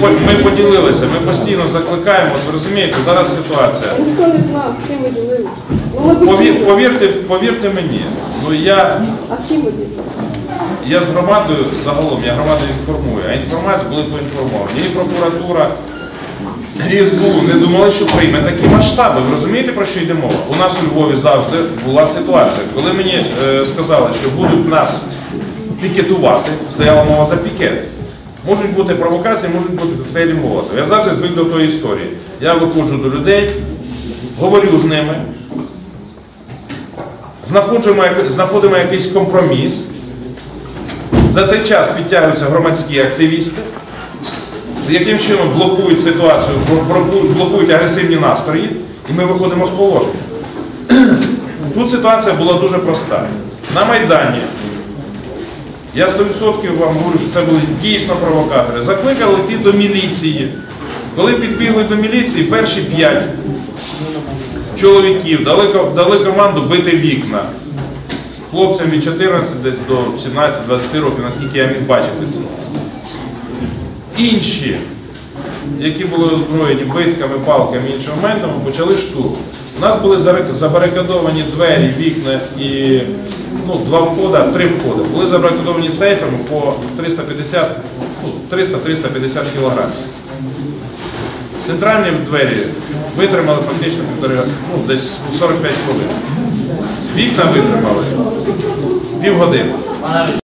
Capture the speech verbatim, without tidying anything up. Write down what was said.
ми поділилися, ми постійно закликаємо, ви розумієте, зараз ситуація. Ніхто не знав, з ким ви ділилися. Ну, Повір, повірте, повірте мені, ну я, а з ким ви ділилися? я з громадою загалом, я громаду інформую, а інформацію були поінформовані. І прокуратура, і ес бе у не думали, що прийме такі масштаби. Ви розумієте, про що йде мова? У нас у Львові завжди була ситуація. Коли мені е, сказали, що будуть нас пікетувати, стояла мова за пікет. Можуть бути провокації, можуть бути коктейлі Молотова. Я завжди звик до тої історії. Я виходжу до людей, говорю з ними, знаходимо, знаходимо якийсь компроміс. За цей час підтягуються громадські активісти, яким чином блокують ситуацію, блокують агресивні настрої, і ми виходимо з положення. Тут ситуація була дуже проста. На Майдані, я сто відсотків вам говорю, що це були дійсно провокатори, закликали йти до міліції. Коли підбігли до міліції, перші п'ять чоловіків дали, дали команду бити вікна. Хлопцям від чотирнадцяти десь до сімнадцяти-двадцяти років, наскільки я міг бачити це. Інші, які були озброєні битками, палками і іншими моментами, почали штурм. У нас були забарикадовані двері, вікна і ну, два входи, три входи. Були забарикадовані сейфами по триста п'ятдесят, ну, триста-триста п'ятдесят кілограмів. Центральні двері витримали фактично півтори, ну, десь сорок п'ять хвилин. Вікна витримали півгодини.